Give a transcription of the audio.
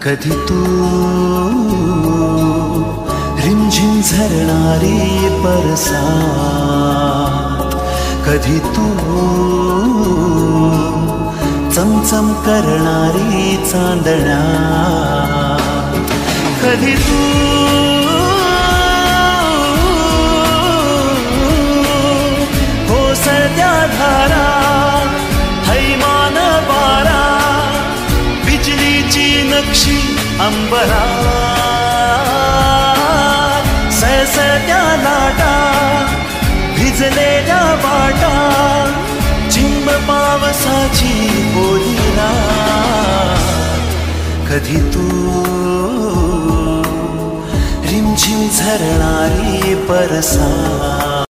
कधी तू रिमझिम झरणारी बरसात, कधी तू चमचम करणारी चांदण्या, कधी तू कोसळत्या धारा, हैमान वारा, बिजलीची नक्षी अंबरात, सळसळत्या लाटा, भिजलेल्या वाटा, चिंब पावसाची ओली रात, कधी तू रिमझिम झरणारी बरसात.